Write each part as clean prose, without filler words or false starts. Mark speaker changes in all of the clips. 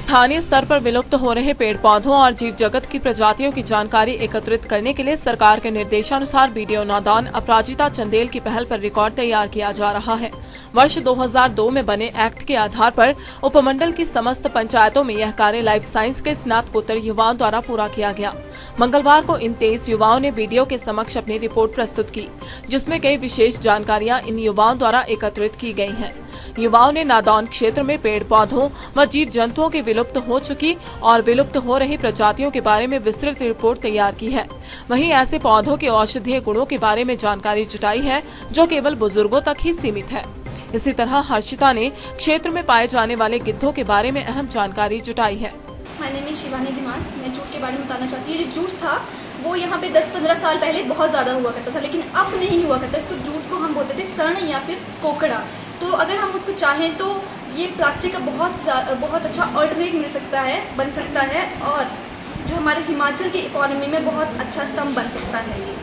Speaker 1: स्थानीय स्तर पर विलुप्त हो रहे पेड़ पौधों और जीव जगत की प्रजातियों की जानकारी एकत्रित करने के लिए सरकार के निर्देशानुसार बीडीओ नादौन अपराजिता चंदेल की पहल पर रिकॉर्ड तैयार किया जा रहा है। वर्ष 2002 में बने एक्ट के आधार पर उपमंडल की समस्त पंचायतों में यह कार्य लाइफ साइंस के स्नातकोत्तर युवाओं द्वारा पूरा किया गया। मंगलवार को इन 23 युवाओं ने बीडीओ के समक्ष अपनी रिपोर्ट प्रस्तुत की, जिसमें कई विशेष जानकारियां इन युवाओं द्वारा एकत्रित की गई हैं। युवाओं ने नादौन क्षेत्र में पेड़ पौधों व जीव जंतुओं की विलुप्त हो चुकी और विलुप्त हो रही प्रजातियों के बारे में विस्तृत रिपोर्ट तैयार की है। वहीं ऐसे पौधों के औषधीय गुणों के बारे में जानकारी जुटाई है जो केवल बुजुर्गों तक ही सीमित है। इसी तरह हर्षिता ने क्षेत्र में पाए जाने वाले गिद्धों के बारे में अहम जानकारी जुटाई है।
Speaker 2: My name is Shivani Dhiman. मैं जूट के बारे में बताना चाहती हूँ। जो जूट था वो यहाँ पे 10-15 साल पहले बहुत ज़्यादा हुआ करता था, लेकिन अब नहीं हुआ करता। इसको जूट को हम बोलते थे सर्ण या फिर कोकड़ा। तो अगर हम उसको चाहें तो ये प्लास्टिक का बहुत अच्छा अल्टरनेट मिल सकता है, बन सकता है, और जो हमारे हिमाचल की इकोनॉमी में बहुत अच्छा स्तंभ बन सकता है। ये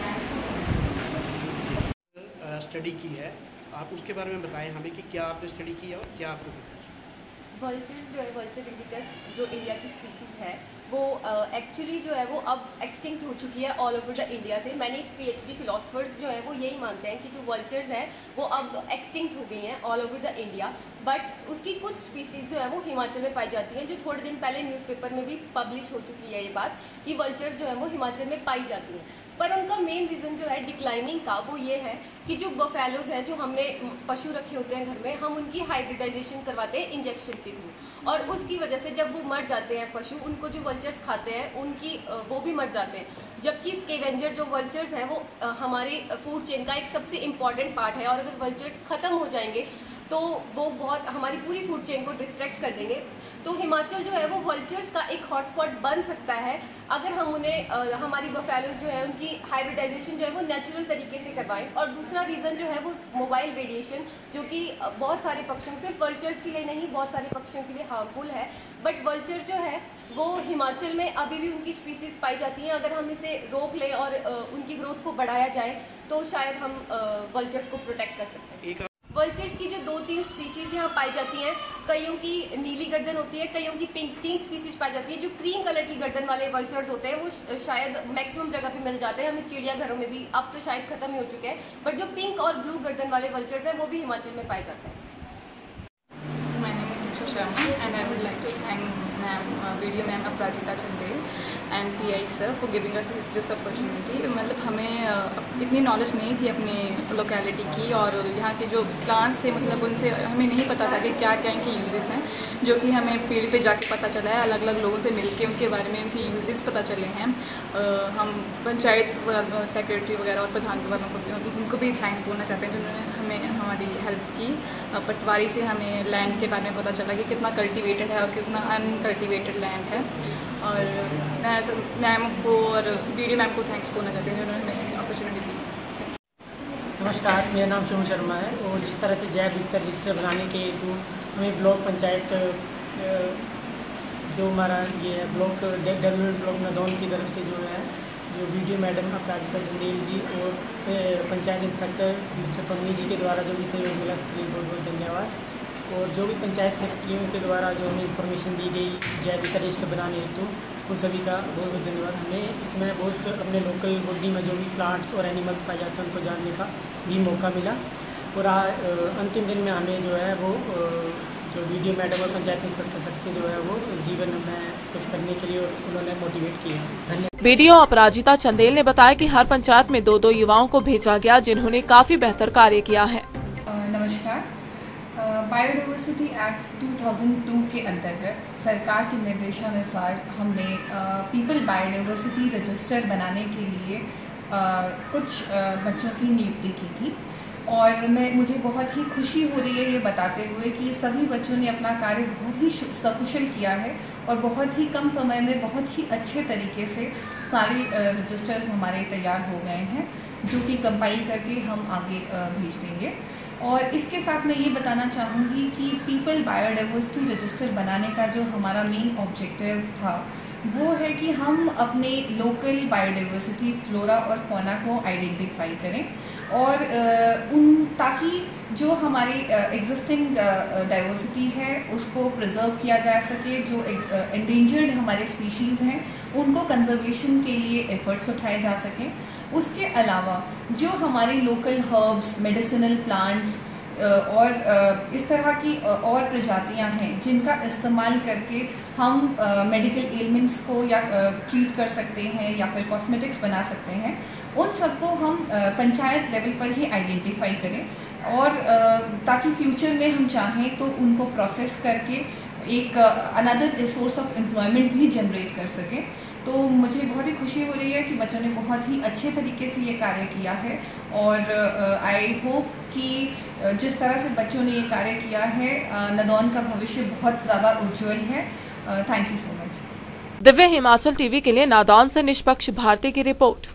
Speaker 3: स्टडी की है, आप उसके बारे में बताएं हमें कि क्या आपने स्टडी की है और क्या आपको
Speaker 4: वल्चर्स जो है, वल्चर इंडिकस जो इंडिया की स्पीशीज़ है वो एक्चुअली जो है वो अब एक्सटिंक्ट हो चुकी है ऑल ओवर द इंडिया से। मैंने पीएचडी फिलोसफर्स जो है वो यही मानते हैं कि जो वल्चर्स हैं वो अब एक्सटिंक्ट हो गई हैं all over the India, but उसकी कुछ स्पीशीज़ जो है वो हिमाचल में पाई जाती हैं। जो थोड़े दिन पहले न्यूज़पेपर में भी पब्लिश हो चुकी है ये बात कि वल्चर्स जो है वो हिमाचल में पाई जाती हैं, पर उनका मेन रीज़न जो है डिक्लाइनिंग का वो ये है कि जो बफेलोज हैं, जो हमने पशु रखे होते हैं घर में, हम उनकी हाइब्रिडाइजेशन करवाते हैं इंजेक्शन के थ्रू, और उसकी वजह से जब वो मर जाते हैं पशु, उनको जो वल्चर्स खाते हैं उनकी वो भी मर जाते हैं। जबकि स्केवेंजर जो वल्चर्स हैं वो हमारे फूड चेन का एक सबसे इम्पॉर्टेंट पार्ट है, और अगर वल्चर्स ख़त्म हो जाएंगे तो वो बहुत हमारी पूरी फूड चेन को डिस्ट्रैक्ट कर देंगे। तो हिमाचल जो है वो वल्चर्स का एक हॉटस्पॉट बन सकता है अगर हम उन्हें हमारी बफेलोज जो है उनकी हाइब्रिडाइजेशन जो है वो नेचुरल तरीके से करवाएं। और दूसरा रीज़न जो है वो मोबाइल रेडिएशन, जो कि बहुत सारे पक्षियों, सिर्फ वल्चर्स के लिए नहीं, बहुत सारे पक्षियों के लिए हार्मफुल है, बट वल्चर जो है वो हिमाचल में अभी भी उनकी स्पीसीज़ पाई जाती हैं। अगर हम इसे रोक लें और उनकी ग्रोथ को बढ़ाया जाए तो शायद हम वल्चर्स को प्रोटेक्ट कर सकते हैं। वल्चर्स की जो 2-3 स्पीशीज़ यहाँ पाई जाती हैं, कईयों की नीली गर्दन होती है, कईयों की पिंक, 3 स्पीशीज़ पाई जाती है। जो क्रीम कलर की गर्दन वाले वल्चर्स होते हैं वो शायद मैक्सिमम जगह पे मिल जाते हैं हमें चिड़ियाघरों में भी, अब तो शायद ख़त्म ही हो चुके हैं, बट जो पिंक और ब्लू गर्दन वाले वल्चर्स हैं वो भी हिमाचल में पाए जाते हैं।
Speaker 5: My name is Diksha Sharma and I would like to thank BDO ma'am Aparajita Chandel and PI sir for giving us this opportunity. मतलब हमें इतनी नॉलेज नहीं थी अपनी लोकेलिटी की, और यहाँ के जो प्लांट्स थे मतलब उनसे हमें नहीं पता था कि क्या क्या इनके यूजेस हैं, जो कि हमें फील्ड पे जाके पता चला है। अलग अलग लोगों से मिलके उनके बारे में उनके यूजेस पता चले हैं। हम पंचायत सेक्रेटरी वगैरह और प्रधान वालों को भी, उनको भी थैंक्स बोलना चाहते हैं जिन्होंने हमें हमारी हेल्प की। पटवारी से हमें लैंड के बारे में पता चला कि कितना कल्टिवेटेड है और कितना अनकल्टिवेटेड लैंड है, और मैं मैम को और BDO मैम को थैंक्स बोलना चाहती हूँ जिन्होंने हमें अपॉर्चुनिटी दी।
Speaker 6: नमस्कार, मेरा नाम शिव शर्मा है। और जिस तरह से जैव विविधता रजिस्टर बनाने के हेतु हमें ब्लॉक पंचायत जो हमारा ये है ब्लॉक डेवलपमेंट ब्लॉक नादौन की तरफ से जो है जो BDO मैडम अपराजिता चंदेल जी और पंचायत इंस्पेक्टर मिस्टर पन्नी जी के द्वारा जो भी सहयोग मिला उसके लिए बहुत बहुत धन्यवाद। और जो भी पंचायत सेक्रेटरियों के द्वारा जो हमें इंफॉर्मेशन दी गई जैव विविधता रजिस्टर बनाने हेतु, उन सभी का बहुत बहुत धन्यवाद। हमें इसमें बहुत अपने लोकल बॉडी में जो भी प्लांट्स और एनिमल्स पाए जाते हैं उनको जानने का भी मौका मिला। और अंतिम दिन में हमें जो है वो जो BDO मैडम और पंचायत इंस्पेक्टर सर से जो है वो जीवन में कुछ करने के लिए उन्होंने मोटिवेट किया। धन्यवाद।
Speaker 1: BDO अपराजिता चंदेल ने बताया कि हर पंचायत में 2-2 युवाओं को भेजा गया जिन्होंने काफी बेहतर कार्य किया है।
Speaker 7: नमस्कार। बायोडाइवर्सिटी एक्ट 2002 के अंतर्गत सरकार के निर्देशानुसार हमने पीपल बायोडाइवर्सिटी रजिस्टर बनाने के लिए कुछ बच्चों की नियुक्ति की थी, और मुझे बहुत ही खुशी हो रही है ये बताते हुए कि सभी बच्चों ने अपना कार्य बहुत ही सकुशल किया है, और बहुत ही कम समय में बहुत ही अच्छे तरीके से सारे रजिस्टर्स हमारे तैयार हो गए हैं, जो कि कंपाइल करके हम आगे भेज देंगे। और इसके साथ मैं ये बताना चाहूँगी कि पीपल बायोडाइवर्सिटी रजिस्टर बनाने का जो हमारा मेन ऑब्जेक्टिव था वो है कि हम अपने लोकल बायोडाइवर्सिटी फ्लोरा और फौना को आइडेंटिफाई करें। और ताकि जो हमारी एग्जिस्टिंग डाइवर्सिटी है उसको प्रिजर्व किया जा सके, जो एंडेंजर्ड हमारे स्पीशीज़ हैं उनको कंजर्वेशन के लिए एफर्ट्स उठाए जा सकें। उसके अलावा जो हमारे लोकल हर्ब्स, मेडिसिनल प्लांट्स और इस तरह की और प्रजातियां हैं जिनका इस्तेमाल करके हम मेडिकल एलिमेंट्स को या ट्रीट कर सकते हैं या फिर कॉस्मेटिक्स बना सकते हैं, उन सबको हम पंचायत लेवल पर ही आइडेंटिफाई करें और ताकि फ्यूचर में हम चाहें तो उनको प्रोसेस करके एक अनदर सोर्स ऑफ एम्प्लॉयमेंट भी जनरेट कर सकें। तो मुझे बहुत ही खुशी हो रही है कि बच्चों ने बहुत ही अच्छे तरीके से ये कार्य किया है और आई होप कि जिस तरह से बच्चों ने ये कार्य किया है नादौन का भविष्य बहुत ज़्यादा उज्जवल है। Thank you so much.
Speaker 1: Divya Himachal TV के लिए नादौन से निष्पक्ष भारती की रिपोर्ट।